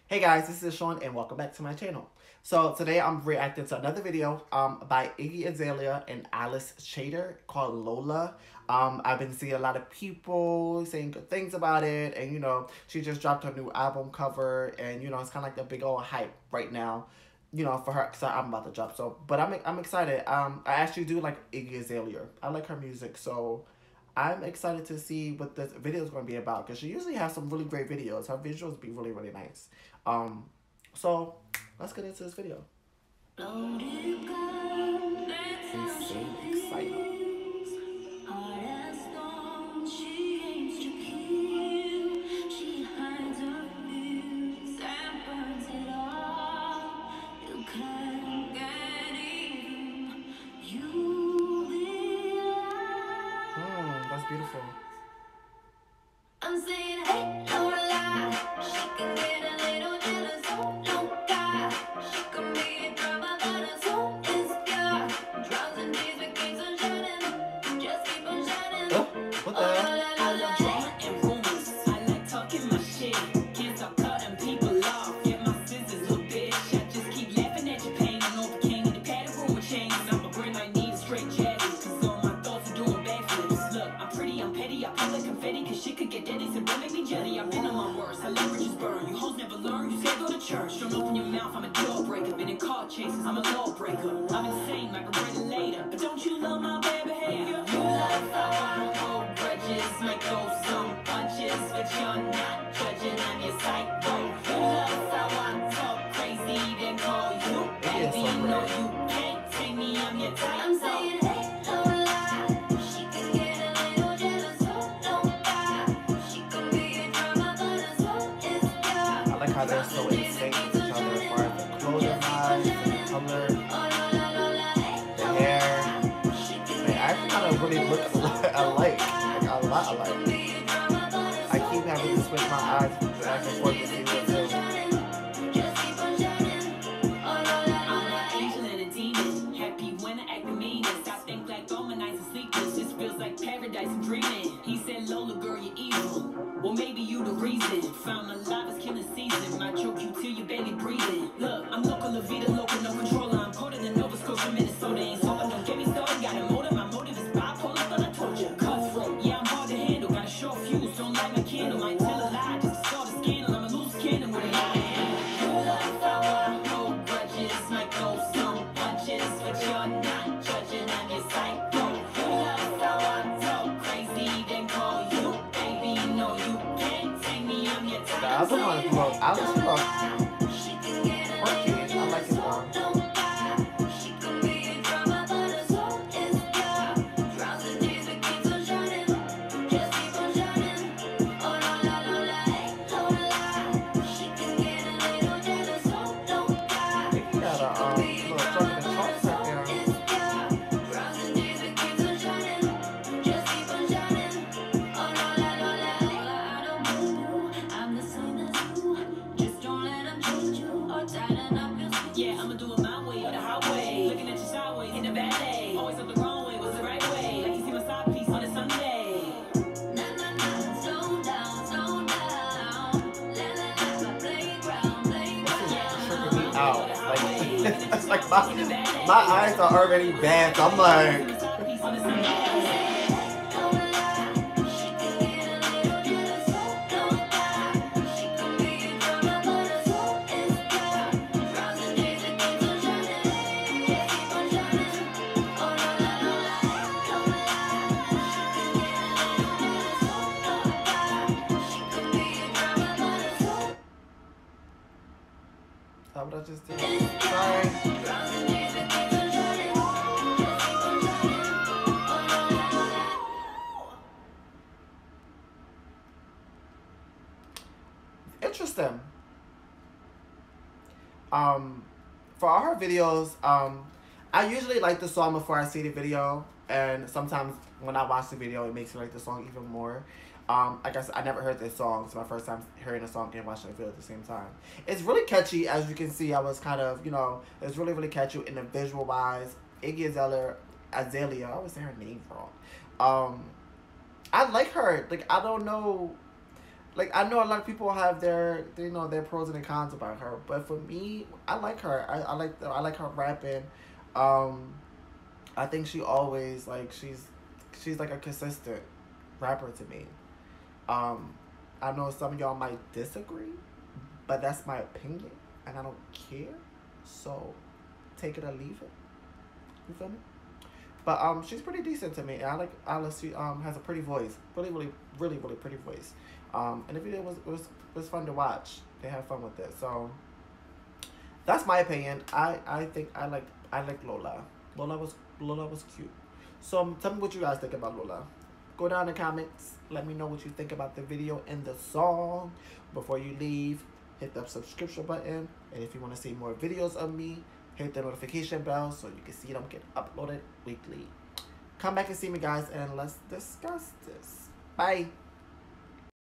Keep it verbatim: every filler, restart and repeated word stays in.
Hey guys, this is Sean and welcome back to my channel. So today I'm reacting to another video um, by Iggy Azalea and Alice Chater called Lola. Um, I've been seeing a lot of people saying good things about it, and you know, she just dropped her new album cover, and you know, it's kind of like the big old hype right now, you know, for her, because I'm about to drop. So, but I'm I'm excited. Um, I actually do like Iggy Azalea. I like her music, so I'm excited to see what this video is going to be about because she usually has some really great videos. Her visuals be really, really nice. Um, so let's get into this video. Insane excitement. Hmm, that's beautiful. I'm saying, hey, no lie. She can get a little jealous, oh no God. She can be a drama, but it's so insecure. Drugs and these with keeps on shining, just keep on shining. Oh, what the hell? I love drama and rumors. I like talking my shit. Can't stop cutting people off. Get my scissors, little bitch. I just keep laughing at your pain. I know the king in the padded room with chains. And my brain might need a straight jacket. Cause all my thoughts are doing backflips. Look, I'm pretty, I'm petty. I play like confetti. Cause shit could get deadly. So don't make me jelly. I've been on my worst. I let bridges burn. You hoes never learn. You say go to church. Don't open your mouth. I'm a deal breaker. Been in car chases. I'm a lawbreaker. I'm insane like a red later. But don't you love my bad behavior? You love how I hold grudges. Might go some punches. But you're not judging. I'm your psycho. You love how I talk crazy. Then call you baby. You know you can't take me. I'm your type. I'm saying hey, no lie. She can get a little jealous. Oh no God. She can be a drama, but it's so insecure. I like how they're so in sync with each other as far as the clothing lines, the color, the hair. Like, I actually kind of really look alike, like a lot alike. I keep having to switch my eyes back and forth to see what it is. Paradise and dreaming. He said, Lola, girl, you're evil. Well, maybe you the reason. Found my life is killing season. Might choke you till you're barely breathing. Look, I'm local, La Vida, local, no controller. I'm colder than Nova Scotia, Minnesota. Ain't so don't get me started. Got a motive. My motive is bipolar, but I told you. Cutthroat, yeah, I'm hard to handle. Got a short fuse, don't light my candle. Might tell a lie, just to start a scandal. I'm a loose cannon with a lie. You love how I hold grudges. Might go some punches, but you're not judging. I'm your psycho. You love how I talk crazy, then call you baby. No, you can't take me. I'm your type. The other one is called Alice Cross. Quirky. I like it more. Yeah, I'ma do it my way or the highway. Looking at you sideways in the ballet. Always up the wrong way, what's the right way? Like you see my side piece on a Sunday. Na na na, slow down, slow down. La la la, my playground, playground. Yeah, Tripping me out. Like, it's like my, my eyes are already bad, so I'm like. That's what I just did. Sorry. Interesting. Um, for all her videos, um, I usually like the song before I see the video, and sometimes when I watch the video, it makes me like the song even more. Um, I guess I never heard this song. It's my first time hearing a song and watching the video at the same time. It's really catchy, as you can see. I was kind of, you know, it's really, really catchy in the visual wise. Iggy Azalea, Azalea, I always say her name wrong. Um, I like her. Like, I don't know. like I know a lot of people have their, you know, their pros and their cons about her, but for me, I like her. I, I like the, I like her rapping. Um, I think she always like she's she's like a consistent rapper to me. Um, I know some of y'all might disagree, but that's my opinion, and I don't care. So, take it or leave it. You feel me? But um, she's pretty decent to me. I like Alice. She um has a pretty voice, really, really, really, really pretty voice. Um, and the video was was was fun to watch. They had fun with it. So that's my opinion. I I think I like I like Lola. Lola was Lola was cute. So um, tell me what you guys think about Lola. Go down in the comments. Let me know what you think about the video and the song. Before you leave, hit the subscription button. And if you want to see more videos of me, hit the notification bell so you can see them get uploaded weekly. Come back and see me, guys, and let's discuss this. Bye.